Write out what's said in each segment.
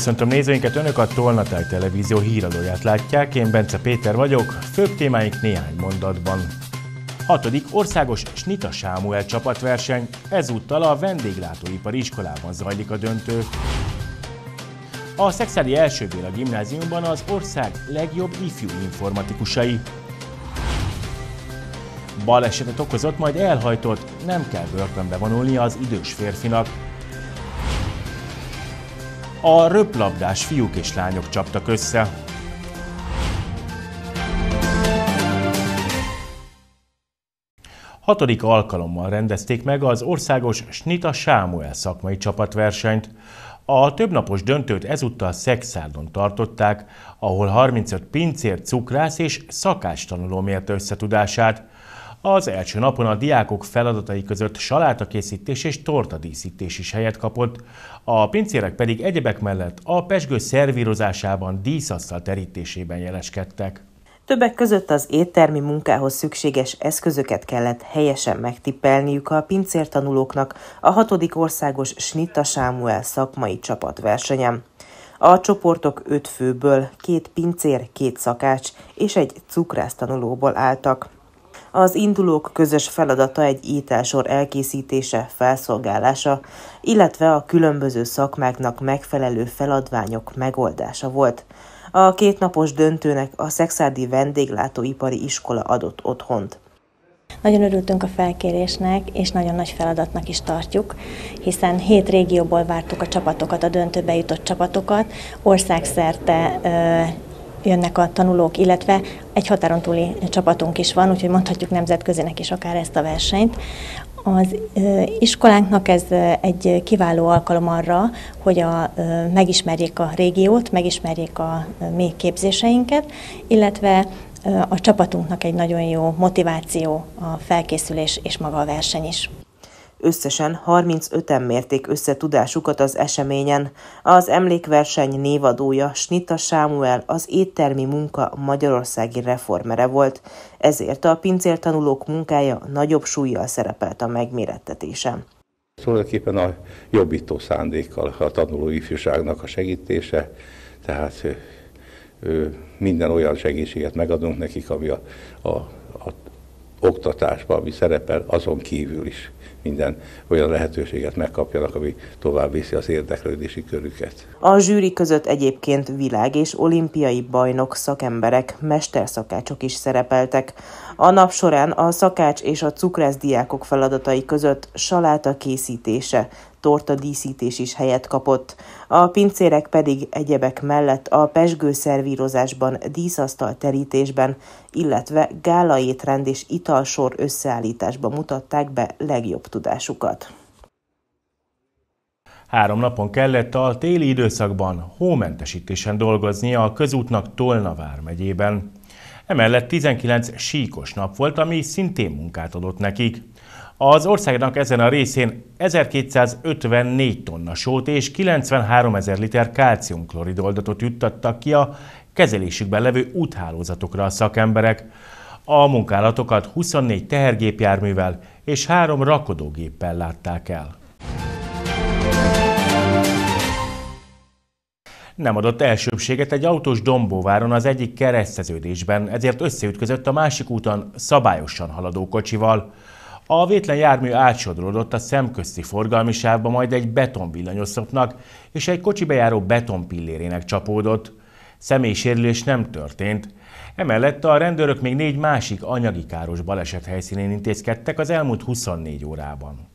Köszöntöm nézőinket, Önök a Tolnatáj Televízió híradóját látják, én Bence Péter vagyok, főbb témáink néhány mondatban. 6. országos Snita Sámuel csapatverseny, ezúttal a vendéglátóipari iskolában zajlik a döntő. A Szekszárdi Első Béla Gimnáziumban az ország legjobb ifjú informatikusai. Balesetet okozott, majd elhajtott, nem kell börtönbe vonulnia az idős férfinak. A röplabdás fiúk és lányok csaptak össze. Hatodik alkalommal rendezték meg az országos Snita Sámuel szakmai csapatversenyt. A többnapos döntőt ezúttal Szekszárdon tartották, ahol 35 pincér, cukrász és szakácstanuló mérte összetudását. Az első napon a diákok feladatai között salátakészítés és tortadíszítés is helyet kapott, a pincérek pedig egyebek mellett a pezsgő szervírozásában, díszasztal terítésében jeleskedtek. Többek között az éttermi munkához szükséges eszközöket kellett helyesen megtippelniük a pincértanulóknak a 6. országos Snita Sámuel szakmai csapatversenyen. A csoportok 5 főből 2 pincér, 2 szakács és egy cukrásztanulóból álltak. Az indulók közös feladata egy ételsor elkészítése, felszolgálása, illetve a különböző szakmáknak megfelelő feladványok megoldása volt. A 2 napos döntőnek a Szekszárdi Vendéglátóipari Iskola adott otthont. Nagyon örültünk a felkérésnek, és nagyon nagy feladatnak is tartjuk, hiszen 7 régióból vártuk a csapatokat, a döntőbe jutott csapatokat, országszerte jönnek a tanulók, illetve egy határon túli csapatunk is van, úgyhogy mondhatjuk nemzetközinek is akár ezt a versenyt. Az iskolánknak ez egy kiváló alkalom arra, hogy megismerjék a régiót, megismerjék a mi képzéseinket, illetve a csapatunknak egy nagyon jó motiváció a felkészülés és maga a verseny is. Összesen 35-en mérték össze tudásukat az eseményen. Az emlékverseny névadója Snita Sámuel az éttermi munka magyarországi reformere volt, ezért a pincértanulók munkája nagyobb súllyal szerepelt a megmérettetésen. Tulajdonképpen a jobbító szándékkal a tanuló ifjúságnak a segítése, tehát minden olyan segítséget megadunk nekik, ami a oktatásban, ami szerepel, azon kívül is minden olyan lehetőséget megkapjanak, ami tovább viszi az érdeklődési körüket. A zsűri között egyébként világ- és olimpiai bajnok, szakemberek, mesterszakácsok is szerepeltek. A nap során a szakács és a cukrász diákok feladatai között saláta készítése, tortadíszítés is helyet kapott. A pincérek pedig egyebek mellett a pezsgő szervírozásban, díszasztal terítésben, illetve gálaétrend és italsor összeállításban mutatták be legjobb tudásukat. 3 napon kellett a téli időszakban hómentesítésen dolgoznia a közútnak Tolna vármegyében. Emellett 19 síkos nap volt, ami szintén munkát adott nekik. Az országnak ezen a részén 1254 tonna sót és 93 000 liter kálciumklorid oldatot juttattak ki a kezelésükben levő úthálózatokra a szakemberek. A munkálatokat 24 tehergépjárművel és 3 rakodógéppel látták el. Nem adott elsőbséget egy autós Dombóváron az egyik kereszteződésben, ezért összeütközött a másik úton szabályosan haladó kocsival. A vétlen jármű átsodródott a szemközti forgalmi sávba, majd egy betonvillanyoszlopnak és egy kocsibe járó betonpillérének csapódott. Személysérülés nem történt. Emellett a rendőrök még 4 másik anyagi káros baleset helyszínén intézkedtek az elmúlt 24 órában.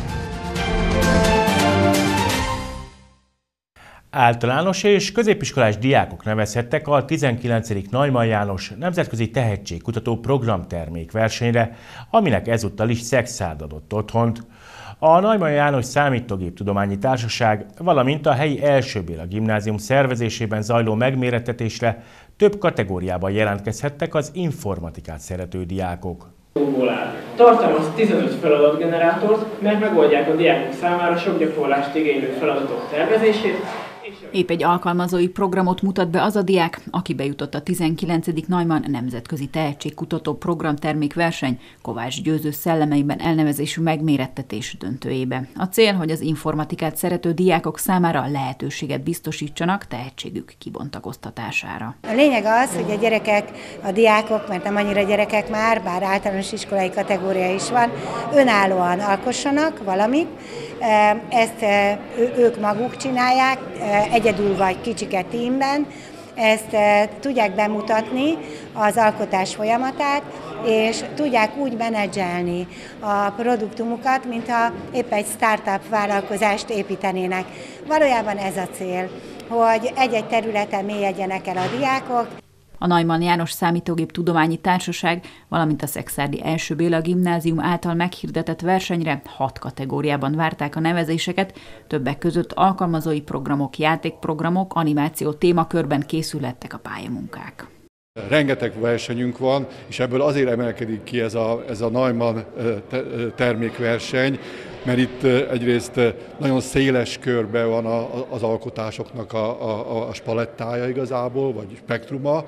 Általános és középiskolás diákok nevezhettek a 19. Neumann János Nemzetközi Tehetségkutató Programtermék versenyre, aminek ezúttal is Szekszárd adott otthont. A Neumann János Számítógéptudományi Társaság, valamint a helyi Első Béla Gimnázium szervezésében zajló megmérettetésre több kategóriában jelentkezhettek az informatikát szerető diákok. Tartalmaz 15 feladatgenerátort, mert megoldják a diákok számára sok gyakorlást igénylő feladatok tervezését, és Épp egy alkalmazói programot mutat be az a diák, aki bejutott a 19. Neumann Nemzetközi Tehetségkutató Programtermékverseny Kovács Győző szellemeiben elnevezésű megmérettetés döntőjébe. A cél, hogy az informatikát szerető diákok számára lehetőséget biztosítsanak tehetségük kibontakoztatására. A lényeg az, hogy a gyerekek, a diákok, mert nem annyira gyerekek már, bár általános iskolai kategória is van, önállóan alkossanak valamit. Ezt ők maguk csinálják, egyedül vagy kicsike tímben, ezt tudják bemutatni az alkotás folyamatát, és tudják úgy menedzselni a produktumukat, mintha épp egy startup vállalkozást építenének. Valójában ez a cél, hogy egy-egy területen mélyedjenek el a diákok. A Neumann János Számítógép Tudományi Társaság, valamint a Szekszárdi I. Béla Gimnázium által meghirdetett versenyre 6 kategóriában várták a nevezéseket, többek között alkalmazói programok, játékprogramok, animáció témakörben készülhettek a pályamunkák. Rengeteg versenyünk van, és ebből azért emelkedik ki ez a Neumann termékverseny, mert itt egyrészt nagyon széles körben van az alkotásoknak a spalettája igazából, vagy spektruma,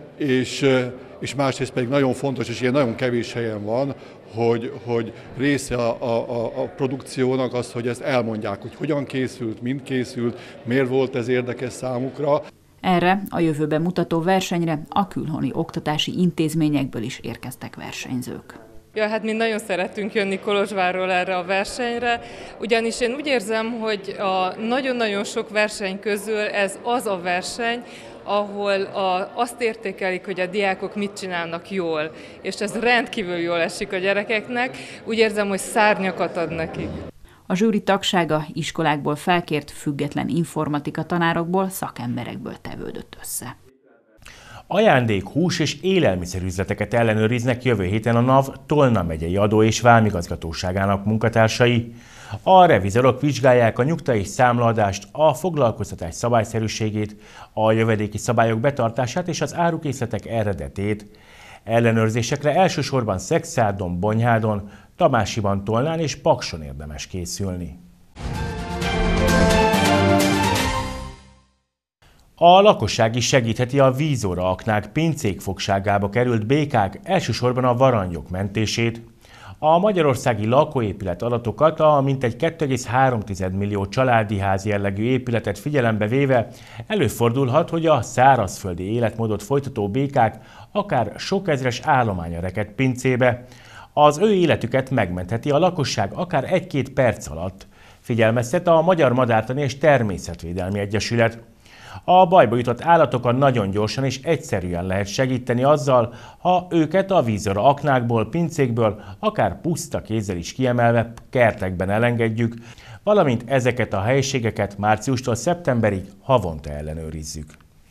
és másrészt pedig nagyon fontos, és ilyen nagyon kevés helyen van, hogy része a produkciónak az, hogy ezt elmondják, hogy hogyan készült, mind készült, miért volt ez érdekes számukra. Erre a jövőben mutató versenyre a külhoni oktatási intézményekből is érkeztek versenyzők. Ja, hát mi nagyon szeretünk jönni Kolozsvárról erre a versenyre, ugyanis én úgy érzem, hogy a nagyon-nagyon sok verseny közül ez az a verseny, ahol azt értékelik, hogy a diákok mit csinálnak jól, és ez rendkívül jól esik a gyerekeknek, úgy érzem, hogy szárnyakat ad nekik. A zsűri tagsága iskolákból felkért független informatika tanárokból, szakemberekből tevődött össze. Ajándék, hús és élelmiszerüzleteket ellenőriznek jövő héten a NAV Tolna megyei adó- és vámigazgatóságának munkatársai. A revizorok vizsgálják a nyugta és számlaadást, a foglalkoztatás szabályszerűségét, a jövedéki szabályok betartását és az árukészletek eredetét. Ellenőrzésekre elsősorban Szekszárdon, Bonyhádon, Tamásiban, Tolnán és Pakson érdemes készülni. A lakosság is segítheti a vízóra aknák pincék fogságába került békák, elsősorban a varangyok mentését. A magyarországi lakóépület adatokat, a mintegy 2,3 millió családi ház jellegű épületet figyelembe véve előfordulhat, hogy a szárazföldi életmódot folytató békák akár sok ezres állománya rekedt pincébe. Az ő életüket megmentheti a lakosság akár 1-2 perc alatt, figyelmeztet a Magyar Madártani és Természetvédelmi Egyesület. A bajba jutott állatokat nagyon gyorsan és egyszerűen lehet segíteni azzal, ha őket a vízora aknákból, pincékből, akár puszta kézzel is kiemelve kertekben elengedjük, valamint ezeket a helyiségeket márciustól szeptemberig havonta ellenőrizzük.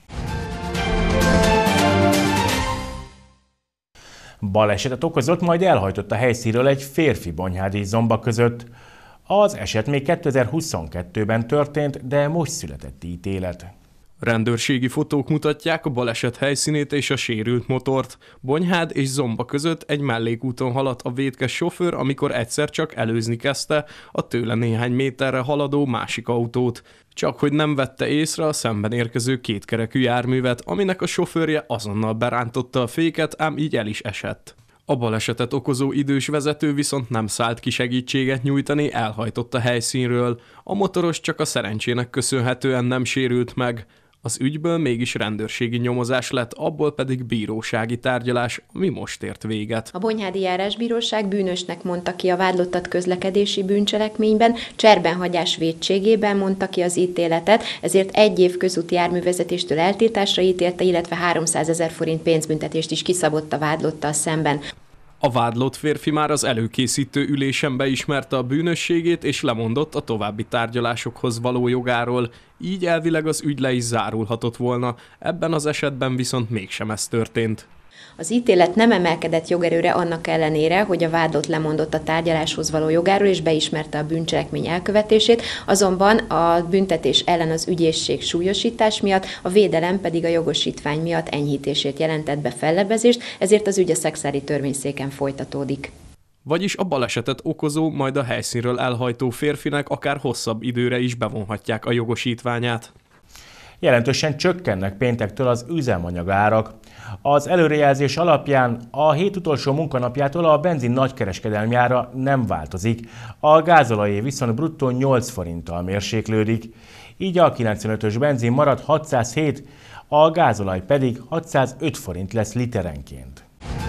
Balesetet okozott, majd elhajtott a helyszínről egy férfi Bonyhád és Zomba között. Az eset még 2022-ben történt, de most született ítélet. Rendőrségi fotók mutatják a baleset helyszínét és a sérült motort. Bonyhád és Zomba között egy mellékúton haladt a vétkes sofőr, amikor egyszer csak előzni kezdte a tőle néhány méterre haladó másik autót. Csak hogy nem vette észre a szemben érkező kétkerekű járművet, aminek a sofőrje azonnal berántotta a féket, ám így el is esett. A balesetet okozó idős vezető viszont nem szállt ki segítséget nyújtani, elhajtott a helyszínről. A motoros csak a szerencsének köszönhetően nem sérült meg. Az ügyből mégis rendőrségi nyomozás lett, abból pedig bírósági tárgyalás, ami most ért véget. A Bonyhádi Járásbíróság bűnösnek mondta ki a vádlottat közlekedési bűncselekményben, cserbenhagyás vétségében mondta ki az ítéletet, ezért 1 év közúti járművezetéstől eltiltásra ítélte, illetve 300 000 forint pénzbüntetést is kiszabott a vádlottal szemben. A vádlott férfi már az előkészítő ülésen beismerte a bűnösségét és lemondott a további tárgyalásokhoz való jogáról, így elvileg az ügy le is zárulhatott volna, ebben az esetben viszont mégsem ez történt. Az ítélet nem emelkedett jogerőre annak ellenére, hogy a vádlott lemondott a tárgyaláshoz való jogáról és beismerte a bűncselekmény elkövetését, azonban a büntetés ellen az ügyészség súlyosítás miatt, a védelem pedig a jogosítvány miatt enyhítését jelentett be fellebbezést, ezért az ügy a szekszári törvényszéken folytatódik. Vagyis a balesetet okozó, majd a helyszínről elhajtó férfinek akár hosszabb időre is bevonhatják a jogosítványát. Jelentősen csökkennek péntektől az üzemanyagárak. Az előrejelzés alapján a hét utolsó munkanapjától a benzin nagykereskedelmi ára nem változik, a gázolajé viszont bruttó 8 forinttal mérséklődik. Így a 95-ös benzin marad 607, a gázolaj pedig 605 forint lesz literenként.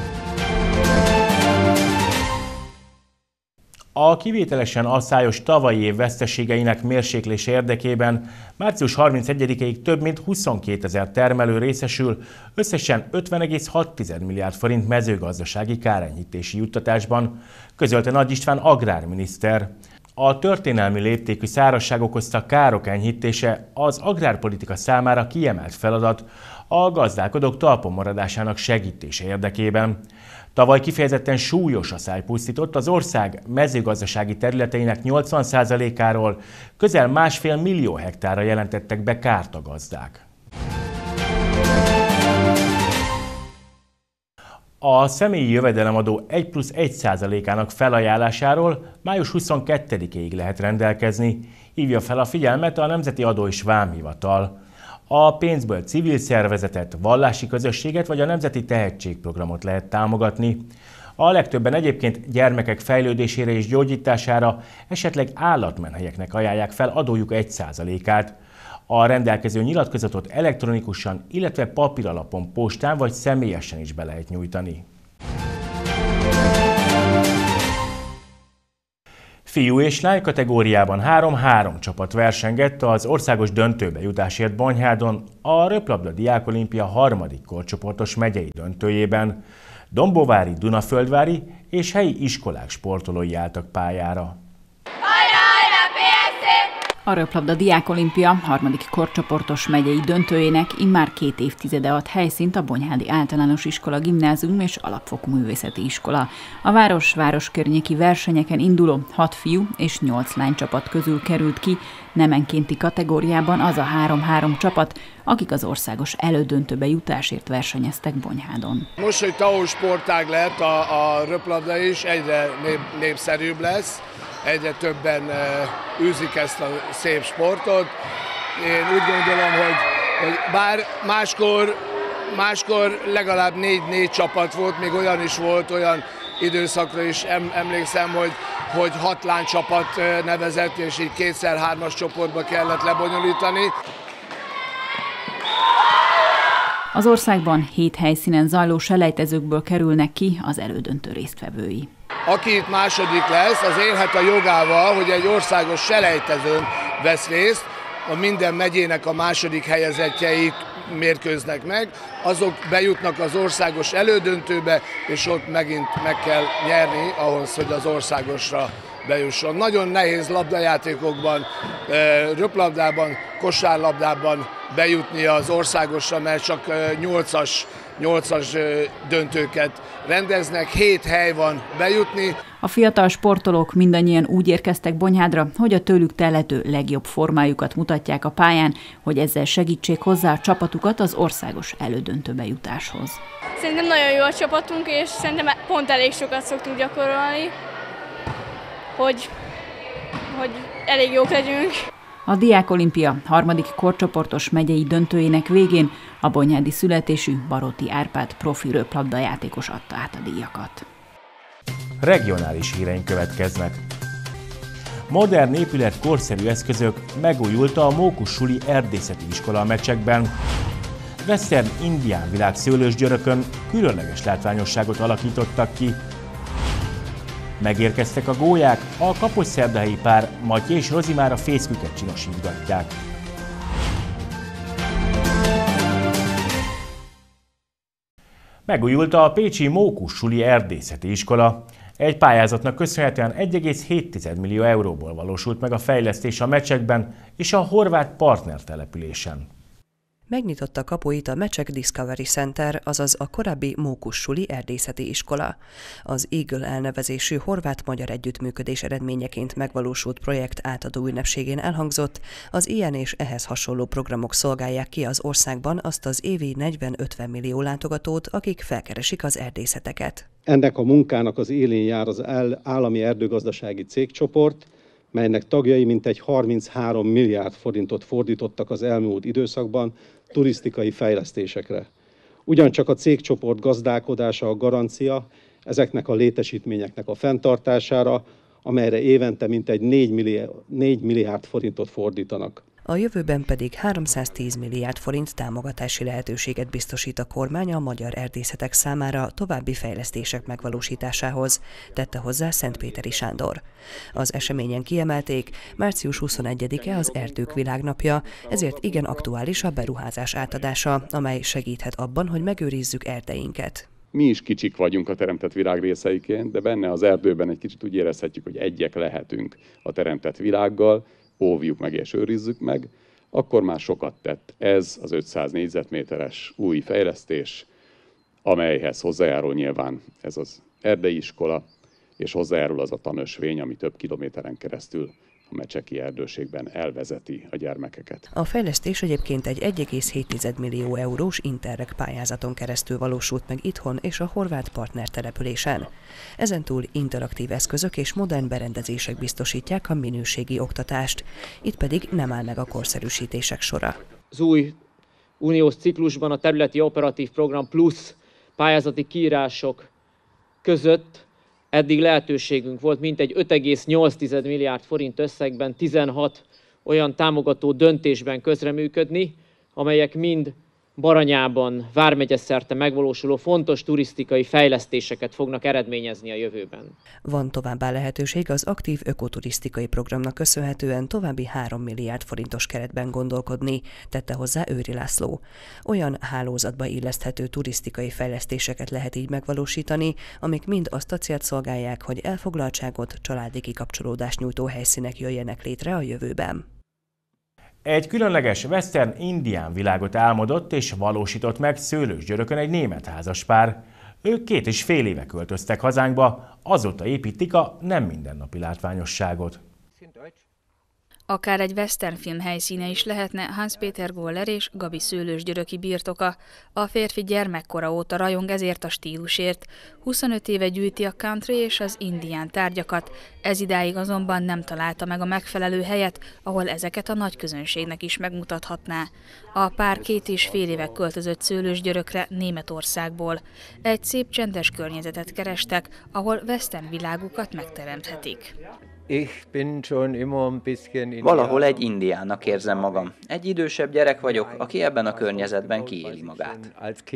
A kivételesen asszályos tavalyi év veszteségeinek mérséklése érdekében március 31-ig több mint 22 000 termelő részesül összesen 50,6 milliárd forint mezőgazdasági kárenyhítési juttatásban, közölte Nagy István agrárminiszter. A történelmi léptékű szárazság okozta károk enyhítése az agrárpolitika számára kiemelt feladat a gazdálkodók talpon maradásának segítése érdekében. Tavaly kifejezetten súlyos asszály pusztított az ország mezőgazdasági területeinek 80%-áról, közel 1,5 millió hektárra jelentettek be kárt a gazdák. A személyi jövedelemadó 1+1%-ának felajánlásáról május 22-ig lehet rendelkezni, hívja fel a figyelmet a Nemzeti Adó és Vámhivatal. A pénzből civil szervezetet, vallási közösséget vagy a Nemzeti Tehetségprogramot lehet támogatni. A legtöbben egyébként gyermekek fejlődésére és gyógyítására, esetleg állatmenhelyeknek ajánlják fel adójuk 1%-át. A rendelkező nyilatkozatot elektronikusan, illetve papíralapon, postán vagy személyesen is be lehet nyújtani. Fiú és lány kategóriában 3-3 csapat versengett az országos döntőbe jutásért Bonyhádon a röplabda diákolimpia harmadik korcsoportos megyei döntőjében. Dombóvári, Dunaföldvári és helyi iskolák sportolói álltak pályára. A röplabda diákolimpia harmadik korcsoportos megyei döntőjének immár 2 évtizede ad helyszínt a Bonyhádi Általános Iskola Gimnázium és Alapfokú Művészeti Iskola. A város környéki versenyeken induló 6 fiú és 8 lány csapat közül került ki nemenkénti kategóriában az a 3-3 csapat, akik az országos elődöntőbe jutásért versenyeztek Bonyhádon. Most, hogy TAO sportág lett a röplabda is, egyre népszerűbb lesz. Egyre többen űzik ezt a szép sportot. Én úgy gondolom, hogy bár máskor legalább 4 csapat volt, még olyan is volt, olyan időszakra is emlékszem, hogy 6 lánycsapat nevezett, és így 2x3-as csoportba kellett lebonyolítani. Az országban 7 helyszínen zajló selejtezőkből kerülnek ki az elődöntő résztvevői. Aki itt második lesz, az élhet a jogával, hogy egy országos selejtezőn vesz részt, a minden megyének a második helyezettjei mérkőznek meg, azok bejutnak az országos elődöntőbe, és ott megint meg kell nyerni ahhoz, hogy az országosra bejusson. Nagyon nehéz labdajátékokban, röplabdában, kosárlabdában bejutni az országosra, mert csak 8-as döntőket rendeznek, 7 hely van bejutni. A fiatal sportolók mindannyian úgy érkeztek Bonyhádra, hogy a tőlük telhető legjobb formájukat mutatják a pályán, hogy ezzel segítsék hozzá a csapatukat az országos elődöntőbe jutáshoz. Szerintem nagyon jó a csapatunk, és szerintem pont elég sokat szoktunk gyakorolni, hogy elég jók legyünk. A diákolimpia harmadik korcsoportos megyei döntőjének végén a bonyhádi születésű Baróti Árpád profi röplabdajátékos adta át a díjakat. Regionális híreink következnek. Modern épület, korszerű eszközök, megújult a Mókussuli Erdészeti Iskola a Mecsekben. Western indián világ szőlősgyörökön különleges látványosságot alakítottak ki. Megérkeztek a gólyák, a kaposszerdahelyi pár Matyi és Rozi már a fészküket csinosítgatják. Megújult a pécsi Mókussuli Erdészeti Iskola. Egy pályázatnak köszönhetően 1,7 millió euróból valósult meg a fejlesztés a Mecsekben és a horvát partnertelepülésen. Megnyitotta kapuit a Mecsek Discovery Center, azaz a korábbi Mókussuli Erdészeti Iskola. Az Eagle elnevezésű horvát-magyar együttműködés eredményeként megvalósult projekt átadó ünnepségén elhangzott, az ilyen és ehhez hasonló programok szolgálják ki az országban azt az évi 40-50 millió látogatót, akik felkeresik az erdészeteket. Ennek a munkának az élén jár az állami erdőgazdasági cégcsoport, melynek tagjai mintegy 33 milliárd forintot fordítottak az elmúlt időszakban turisztikai fejlesztésekre. Ugyancsak a cégcsoport gazdálkodása a garancia ezeknek a létesítményeknek a fenntartására, amelyre évente mintegy 4 milliárd forintot fordítanak. A jövőben pedig 310 milliárd forint támogatási lehetőséget biztosít a kormány a magyar erdészetek számára további fejlesztések megvalósításához, tette hozzá Szentpéteri Sándor. Az eseményen kiemelték, március 21-e az Erdők Világnapja, ezért igen aktuális a beruházás átadása, amely segíthet abban, hogy megőrizzük erdeinket. Mi is kicsik vagyunk a teremtett világ részeiként, de benne az erdőben egy kicsit úgy érezhetjük, hogy egyek lehetünk a teremtett világgal, óvjuk meg és őrizzük meg, akkor már sokat tett ez az 500 négyzetméteres új fejlesztés, amelyhez hozzájárul nyilván ez az erdei iskola, és hozzájárul az a tanösvény, ami több kilométeren keresztül a mecseki erdőségben elvezeti a gyermekeket. A fejlesztés egyébként egy 1,7 millió eurós Interreg pályázaton keresztül valósult meg itthon és a horvát partnertelepülésen. Ezentúl interaktív eszközök és modern berendezések biztosítják a minőségi oktatást, itt pedig nem áll meg a korszerűsítések sora. Az új uniós ciklusban a területi operatív program plusz pályázati kiírások között eddig lehetőségünk volt mintegy 5,8 milliárd forint összegben 16 olyan támogató döntésben közreműködni, amelyek mind Baranyában, vármegye szerte megvalósuló fontos turisztikai fejlesztéseket fognak eredményezni a jövőben. Van továbbá lehetőség az aktív ökoturisztikai programnak köszönhetően további 3 milliárd forintos keretben gondolkodni, tette hozzá Őri László. Olyan hálózatba illeszthető turisztikai fejlesztéseket lehet így megvalósítani, amik mind azt a célt szolgálják, hogy elfoglaltságot, családi kikapcsolódást nyújtó helyszínek jöjjenek létre a jövőben. Egy különleges western indián világot álmodott és valósított meg Szőlősgyörökön egy német házaspár. Ők 2,5 éve költöztek hazánkba, azóta építik a nem mindennapi látványosságot. Akár egy westernfilm helyszíne is lehetne Hans Peter Goller és Gabi szőlősgyöröki birtoka. A férfi gyermekkora óta rajong ezért a stílusért. 25 éve gyűjti a country és az indián tárgyakat, ezidáig azonban nem találta meg a megfelelő helyet, ahol ezeket a nagy közönségnek is megmutathatná. A pár 2,5 éve költözött Szőlősgyörökre Németországból. Egy szép csendes környezetet kerestek, ahol western világukat megteremthetik. Valahol egy indiánnak érzem magam. Egy idősebb gyerek vagyok, aki ebben a környezetben kiéli magát.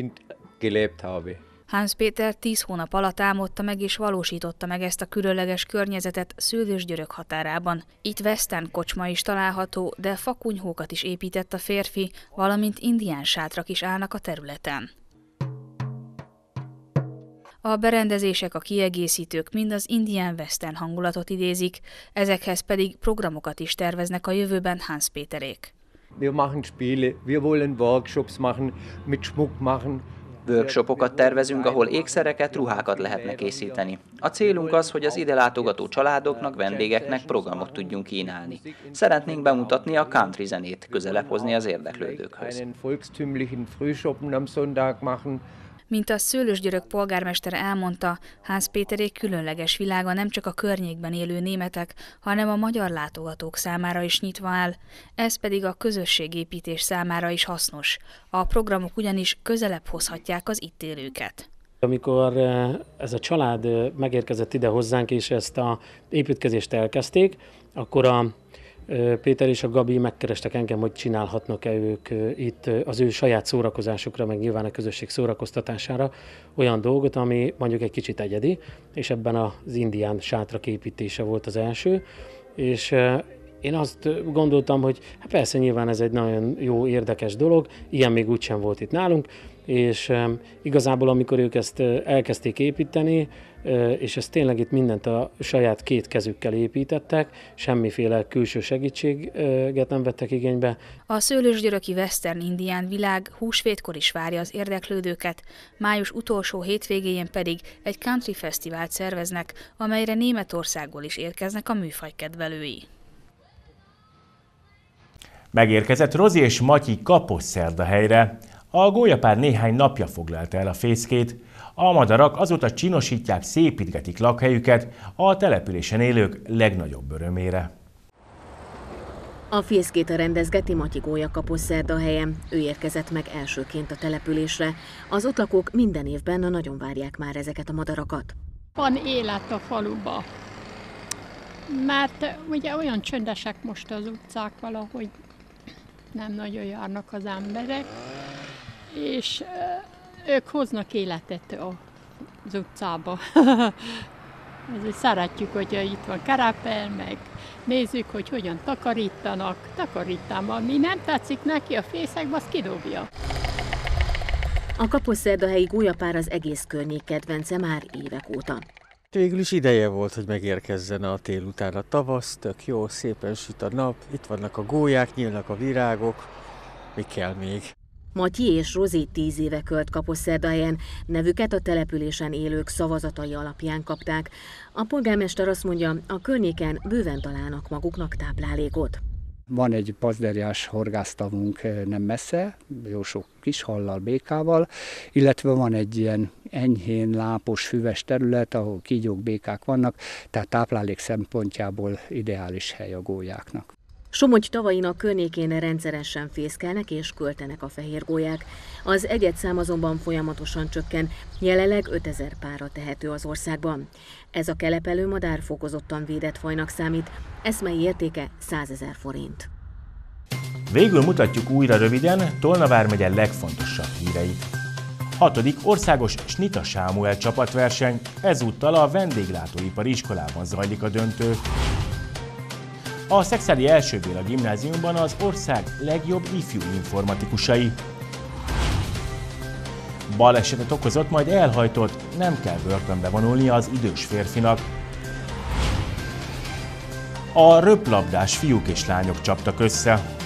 Hans Péter 10 hónap alatt álmodta meg és valósította meg ezt a különleges környezetet Szőlősgyörök határában. Itt western kocsma is található, de fakunyhókat is épített a férfi, valamint indián sátrak is állnak a területen. A berendezések, a kiegészítők mind az indián western hangulatot idézik, ezekhez pedig programokat is terveznek a jövőben Hans Péterék. Workshopokat tervezünk, ahol ékszereket, ruhákat lehetne készíteni. A célunk az, hogy az ide látogató családoknak, vendégeknek programot tudjunk kínálni. Szeretnénk bemutatni a country zenét, közelebb hozni az érdeklődőkhöz. Mint a Szőlősgyörök polgármestere elmondta, Hans Péterék különleges világa nem csak a környékben élő németek, hanem a magyar látogatók számára is nyitva áll, ez pedig a közösségépítés számára is hasznos. A programok ugyanis közelebb hozhatják az itt élőket. Amikor ez a család megérkezett ide hozzánk, és ezt az építkezést elkezdték, akkor a Péter és a Gabi megkerestek engem, hogy csinálhatnak-e ők itt az ő saját szórakozásukra, meg nyilván a közösség szórakoztatására olyan dolgot, ami mondjuk egy kicsit egyedi, és ebben az indián sátrak építése volt az első, és én azt gondoltam, hogy hát persze nyilván ez egy nagyon jó, érdekes dolog, ilyen még úgysem volt itt nálunk, és igazából amikor ők ezt elkezdték építeni, és ezt tényleg itt mindent a saját két kezükkel építettek, semmiféle külső segítséget nem vettek igénybe. A szőlősgyöröki western indián világ húsvétkor is várja az érdeklődőket, május utolsó hétvégéjén pedig egy country fesztivált szerveznek, amelyre Németországból is érkeznek a műfaj kedvelői. Megérkezett Rozi és Matyi Kaposzszerdahelyre. A gólyapár néhány napja foglalta el a fészkét. A madarak azóta csinosítják, szépítgetik lakhelyüket a településen élők legnagyobb örömére. A fészkét rendezgeti Matyi Gólya Kaposszerdahelyen. Ő érkezett meg elsőként a településre. Az ott lakók minden évben nagyon várják már ezeket a madarakat. Van élet a faluba, mert ugye olyan csöndesek most az utcák valahogy, nem nagyon járnak az emberek, és ők hoznak életet az utcába. Ezért szeretjük, hogy itt van Karapel, meg nézzük, hogy hogyan takarítanak. Takarítám, ami nem tetszik neki a fészekbe, azt kidobja. A kaposszerdahelyi gólyapár az egész környék kedvence már évek óta. Végül is ideje volt, hogy megérkezzen a tél után a tavasz, tök jó, szépen süt a nap, itt vannak a gólyák, nyílnak a virágok, mi kell még? Matyi és Rozé 10 éve költ Kaposszerdahelyen, nevüket a településen élők szavazatai alapján kapták. A polgármester azt mondja, a környéken bőven találnak maguknak táplálékot. Van egy pazderiás horgásztavunk nem messze, jó sok kis hallal, békával, illetve van egy ilyen enyhén lápos, füves terület, ahol kígyók, békák vannak, tehát táplálék szempontjából ideális hely a gólyáknak. Somogy tavainak környékén rendszeresen fészkelnek és költenek a fehérgólyák. Az egyedszám azonban folyamatosan csökken, jelenleg 5000 párra tehető az országban. Ez a kelepelő madár fokozottan védett fajnak számít, eszmei értéke 100 000 forint. Végül mutatjuk újra röviden Tolna vármegye legfontosabb híreit. 6. országos Snita Sámuel csapatverseny, ezúttal a vendéglátóipari iskolában zajlik a döntő. A Szexádi első Béla gimnáziumban az ország legjobb ifjú informatikusai. Balesetet okozott, majd elhajtott, nem kell börtönbe vonulnia az idős férfinak. A röplabdás fiúk és lányok csaptak össze.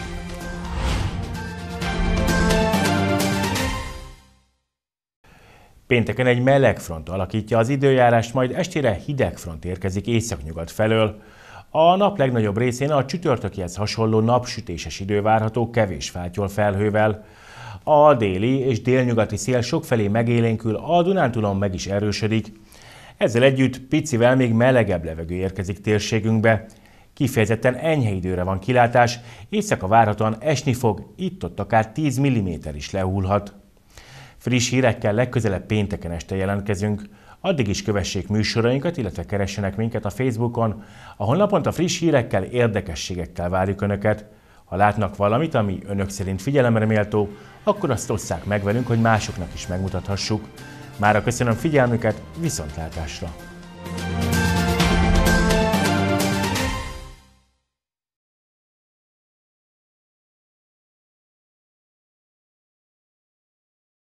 Pénteken egy meleg front alakítja az időjárást, majd estére hideg front érkezik északnyugat felől. A nap legnagyobb részén a csütörtökihez hasonló napsütéses idő várható kevés fátyol felhővel. A déli és délnyugati szél sokfelé megélénkül, a Dunántúlon meg is erősödik. Ezzel együtt picivel még melegebb levegő érkezik térségünkbe. Kifejezetten enyhe időre van kilátás, éjszaka várhatóan esni fog, itt-ott akár 10 mm is lehullhat. Friss hírekkel legközelebb pénteken este jelentkezünk. Addig is kövessék műsorainkat, illetve keressenek minket a Facebookon, ahol naponta friss hírekkel, érdekességekkel várjuk Önöket. Ha látnak valamit, ami Önök szerint figyelemre méltó, akkor azt osszák meg velünk, hogy másoknak is megmutathassuk. Mára köszönöm figyelmüket, viszontlátásra!